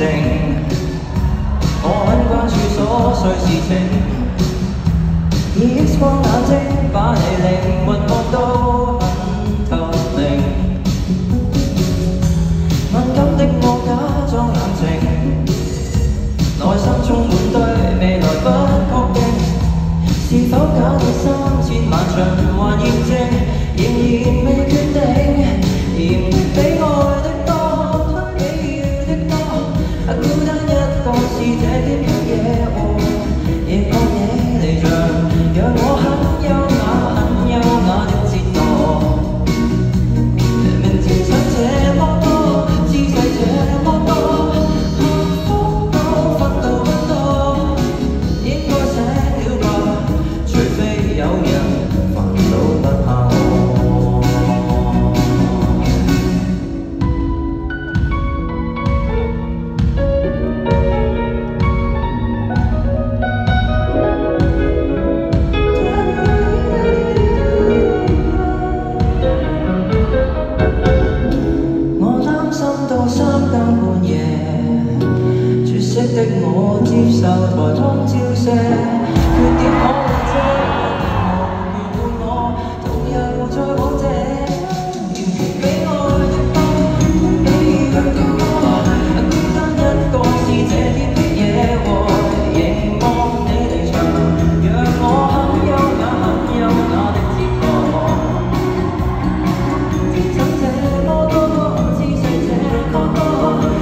我很關注瑣碎事情，以 X 光眼睛把你靈魂看到很透明。敏感的我假裝冷靜，內心充滿對未來不確定，是否假的3000萬循環驗證，仍然未決定，嫌的比愛的多，推比要的多，孤單一個是這點的野和，亦覺你離場，讓我很優雅很優雅的折墮。明天想這麼多，姿勢這麼多，幸福多，奮鬥不多，應該醒了吧，除非有人煩惱不怕我。到3更半夜，絕色的我接受台燈照射，缺點可以遮，無緣伴我，同遊在往這，嫌比愛的多，比愛的多，孤單一個是這點的野和，凝望你離場，讓我很優雅很優雅的折墮。天生這麼多，姿勢這麼多。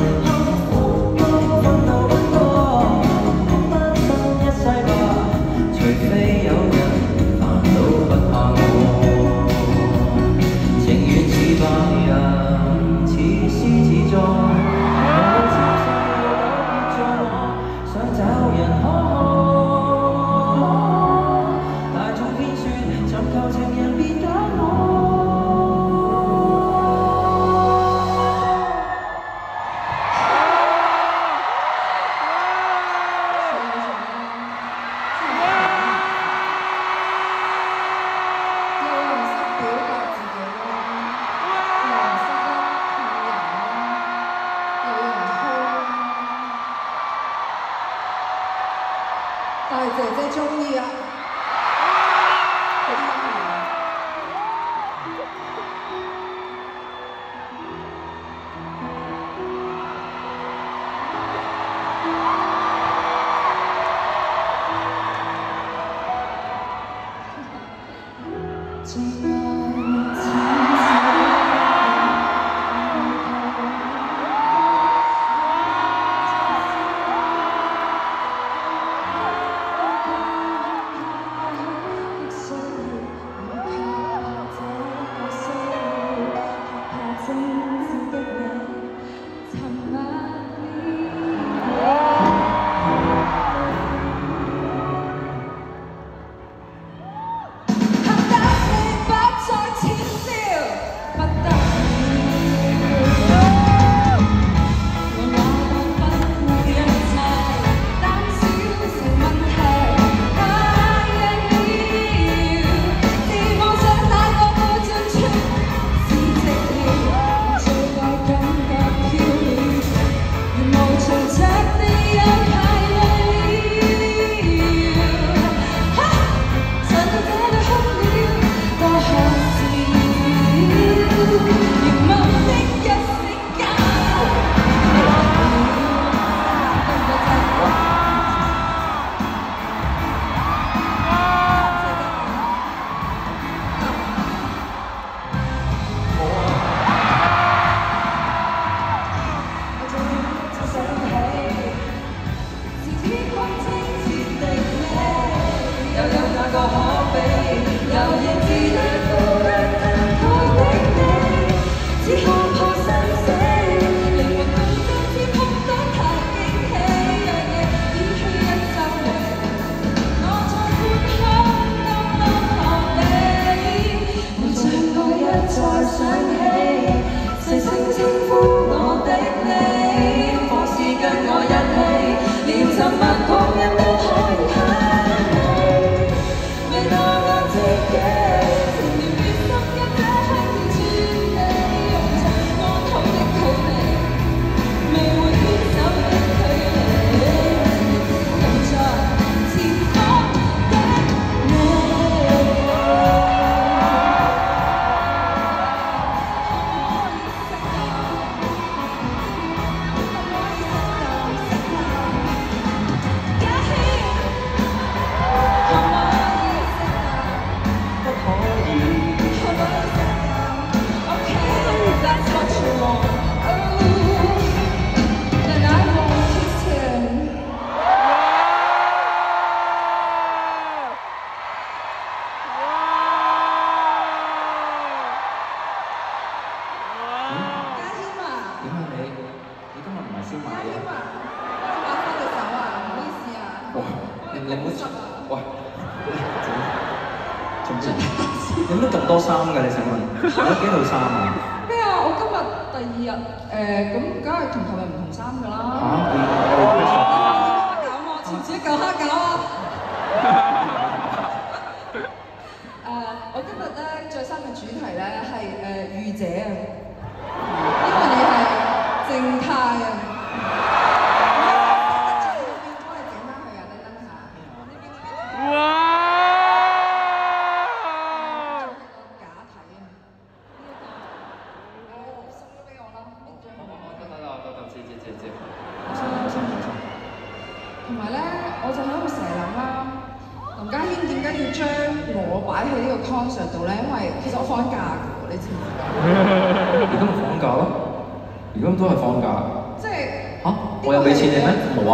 但係姐姐中意啊！ 先買嘢。 買翻隻手啊！唔好意思啊。 哇！你唔好喂，做咩？你乜咁多衫㗎？你請問有幾套衫啊？ 咩啊？我今日第2日咁梗係同琴日唔同衫㗎啦。 嚇！ 前次舊黑狗啊！我今日咧着衫嘅主題咧係御姐啊，因為你係靜態啊。幫你整翻佢啊！等等下。哇！假體啊！送咗俾我啦， 得，謝。 同埋咧，我就喺度成日諗啦，林家謙點解要將我擺喺呢個 concert 度咧？因為其實我放緊假㗎喎，你知唔知？ 而家咪放假咯，而家都係放假。 即係嚇！我有俾錢你咩？冇啊。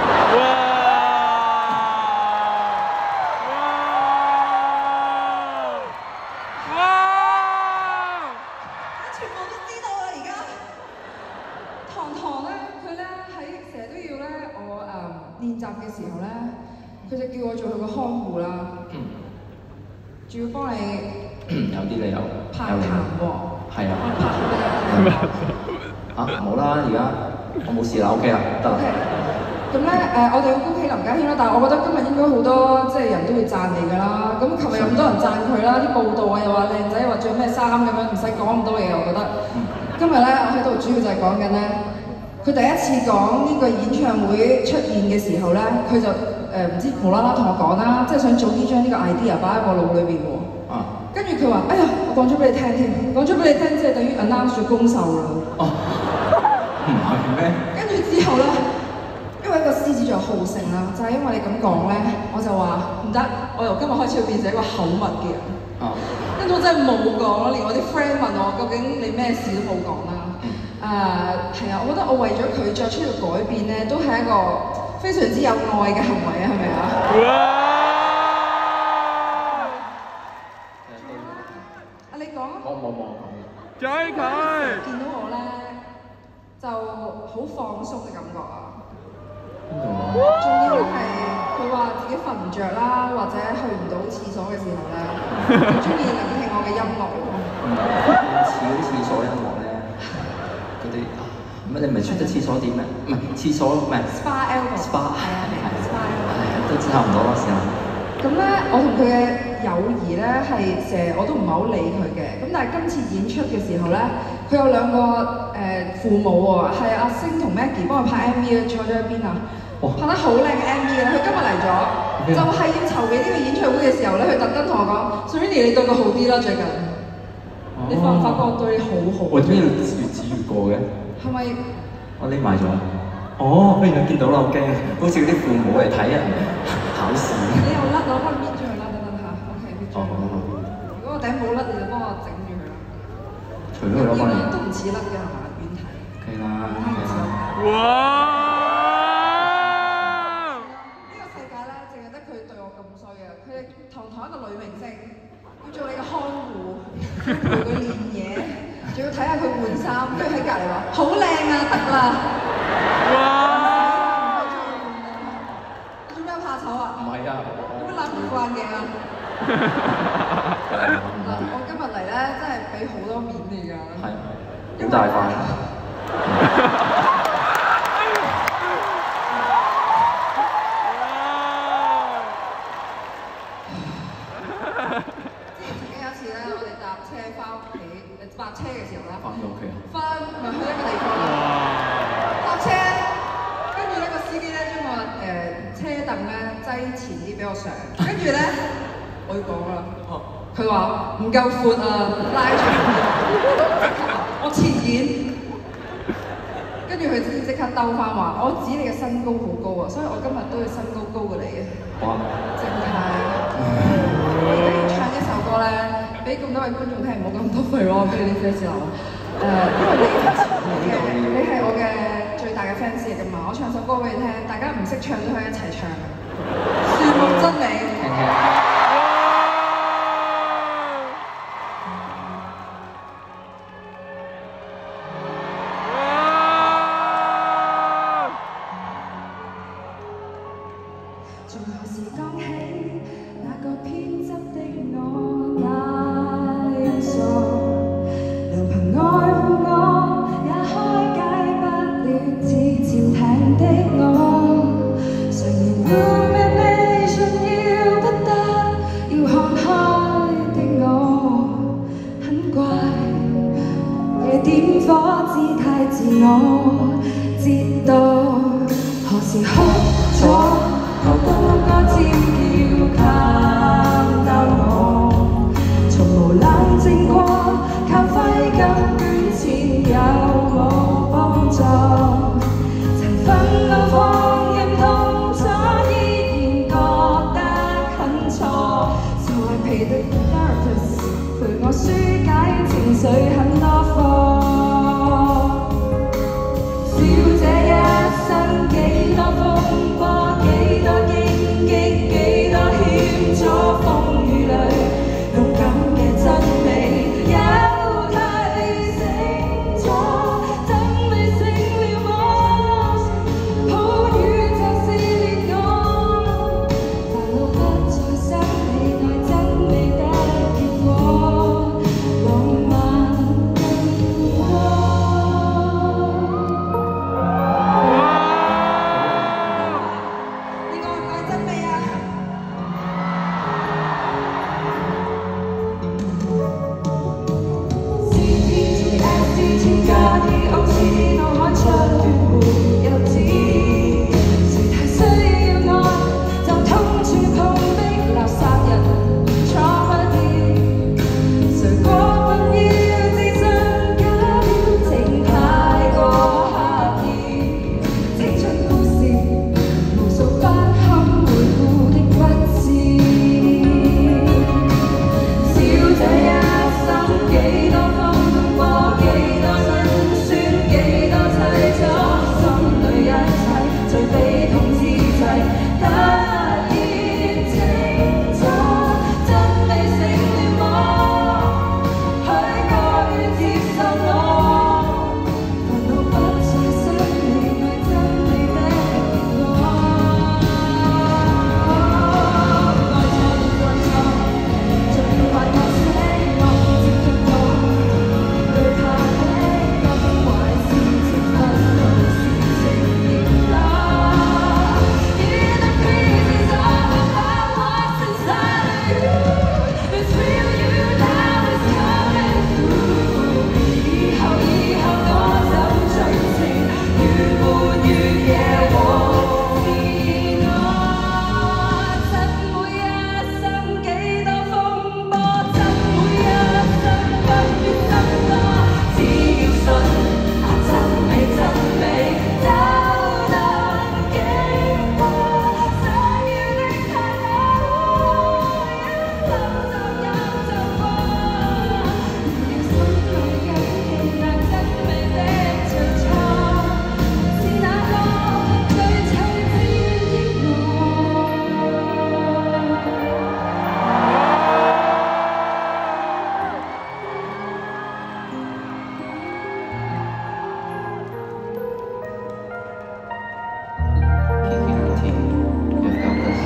全部都知道啦，而家。糖咧，佢咧喺成日都要咧，我練習嘅時候咧，佢就叫我做佢個看護啦。仲要幫你。 有啲理由。 拍痰喎。 係啊。 拍好多嘢。 冇啦，而家我冇事啦 ，OK 啦，得啦。 咁咧我哋要恭喜林家謙啦，但係我覺得今日應該好多即係人都會讚你㗎啦。咁琴日有咁多人讚佢啦，啲報道啊又話靚仔，又話着咩衫咁樣，唔使講咁多嘢，我覺得。今日咧我喺度主要就係講緊咧，佢第一次講呢個演唱會出現嘅時候咧，佢就唔知無啦啦同我講啦，即係想早啲將呢個 idea 擺喺我腦裏邊喎。跟住佢話：哎呀，我講咗俾你聽添，講咗俾你聽，即係等於 announce 咗公售啦。 唔係咩？跟住之後咧，因為一個獅子座好勝啦，就係因為你咁講咧，我就話唔得，我由今日開始要變成一個口密嘅人。跟住我真係冇講咯，連我啲 friend 問我究竟你咩事都冇講啦。係啊，我覺得我為咗佢作出呢個改變咧，都係一個非常之有愛嘅行為啊，係咪啊？你講啊！ 冇。 追佢！見到我咧，就好放鬆嘅感覺啊！仲要係佢話自己瞓唔着啦，或者去唔到廁所嘅時候咧，佢中意聆聽我嘅音樂喎。 似嗰啲廁所音樂咧，嗰啲乜你唔係出得廁所點咩？唔係廁所唔係 SPA album。SPA 係啊，SPA album。 都差唔多啦，時候。 咁咧，我同佢嘅友誼咧係成日我都唔係好理佢嘅。咁但係今次演出嘅時候咧，佢有2個父母喎，係阿星同 Maggie 幫佢拍 MV 啊，坐咗喺邊啊？拍得好靚嘅 MV 啦，佢今日嚟咗，就係要籌備呢個演唱會嘅時候咧，佢特登同我講 Serrini 你對佢好啲啦最近。你發唔發覺我對你好好？ 我點解要越指越過嘅？ 係咪？ 我匿埋咗。哦，原來見到啦，好驚，好似嗰啲父母嚟睇人考試。 你又甩，攞翻搣咗佢啦，等下 ，OK 搣咗。如果個頂冇甩，你就幫我整住佢啦。 除咗佢攞翻嚟。 都唔似甩嘅係嘛？遠睇。 OK 啦。 哇！ 呢個世界咧，淨係得佢對我咁衰啊！佢係堂一個女明星，要做你嘅看護，陪佢練嘢，仲要睇下佢換衫，跟住喺隔離話好靚啊，得啦。哇！你做咩怕醜啊？ 唔係啊， 做咩攬住副眼鏡啊？我今日嚟咧，真係俾好多面你㗎。 係，好大塊。 曾經有一次咧，我哋搭車翻屋企，搭車嘅時候咧， 翻到屋企啊？ 咪去一個地方啦。搭車，跟住呢個司機咧將我車凳咧擠前啲俾我上，跟住咧我要講啦，佢話唔夠闊啊，拉長啲，我前演。跟住佢即刻兜翻話，我指你嘅身高好高啊，所以我今日都要身高高過你嘅。 哇！ 正係，我而家要唱一首歌咧，俾咁多位觀眾聽，唔好咁多廢話，俾你啲 fans 流。因為你係我嘅最大嘅 fans 嚟㗎嘛，我唱首歌俾你聽，大家唔識唱都可以一齊唱。樹木真美。 點火姿態自我折墮，何時哭咗？我高歌尖叫靠到我，從無冷靜過，靠揮金捐錢有冇幫助？曾憤怒放任痛楚，依然覺得很錯。So I pay the therapist 陪我紓解情緒很多課。小姐一生幾多風波，幾多荊棘，幾多險阻，風雨裏勇敢嘅真理有提醒咗，真理醒了我，好雨就是烈我，煩惱不再想你愛真理的結果，浪漫更多。你愛唔愛真理啊？CTGST 加 DOT 腦海出血沒有止，誰太需要愛，就痛處碰壁垃圾人錯不易，誰過分要自信假表情太過刻意，青春故事無數不堪回顧的不智。小姐一生幾多風波，幾多辛酸，幾多凄楚，心裏一切最悲痛之際，突然清楚，真理醒了我，許過接受我，煩惱不再想你愛真理的結果。愛錯盡怪我寫我接觸過，懼怕的崩壞是情分類是情熱啦。In the pieces of my heart inside you, it's real you now is coming through。以後我走盡情，越活越野和自我，真每一生幾多風波，真每一生不願更多，只要信真理真理就能經過，想要的太多，一走就有就過，要心裏緊記那真理的最初，是那個最親切的我。 KKT You've got this。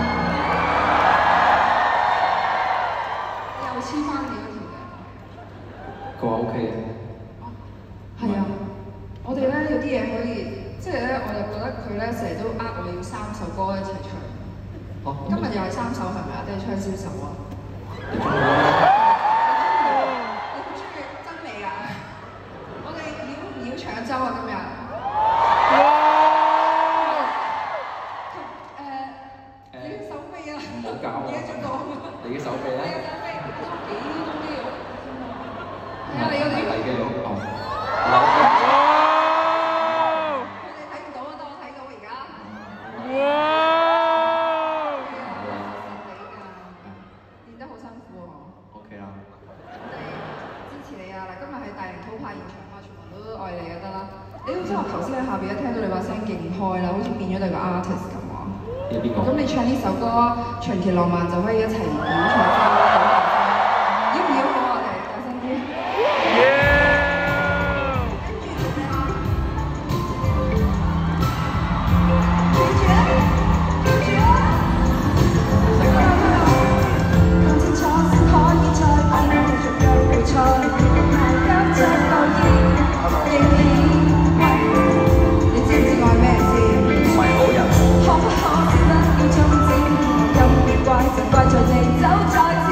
又黐翻你嗰條嘅。 佢話 OK 嘅。 係啊，我哋咧有啲嘢可以，即係咧，我就覺得佢咧成日都我哋要3首歌一齊唱。 哦， 今日又係3首係咪啊？定係唱少首啊？ 你中意咩？ 你好中意真理啊？我哋繞長洲啊今日。你嘅手臂啊？ 唔好搞啊唔記得咗講。 你嘅手臂咧？ 你嘅手臂幾種肌肉？係啊，你嗰啲。 係嘅，哦。 佢哋睇唔到啊，但我睇到而家。練得好辛苦喎。 OK 啦。 我哋支持你啊！嗱，今日係大型淘派現場啊，全部都愛你就得啦。你都知我頭先喺下邊一聽到你把聲勁開啦，好似變咗你個 artist 咁喎。 有邊個？ 咁你唱呢首歌《長期浪漫》就可以一齊演唱翻，要唔要好我哋大聲啲？怪就怪在你走在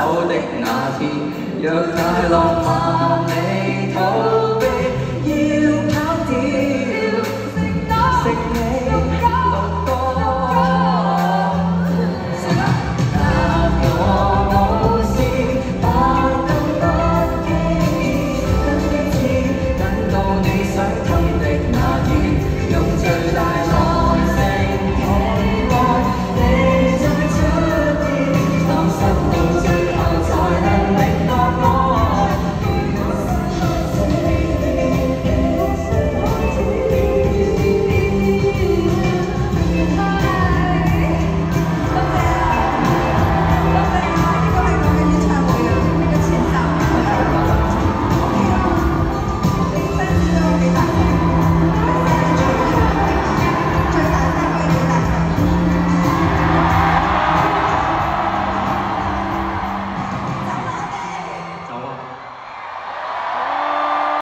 手的那天，若太浪漫，你討。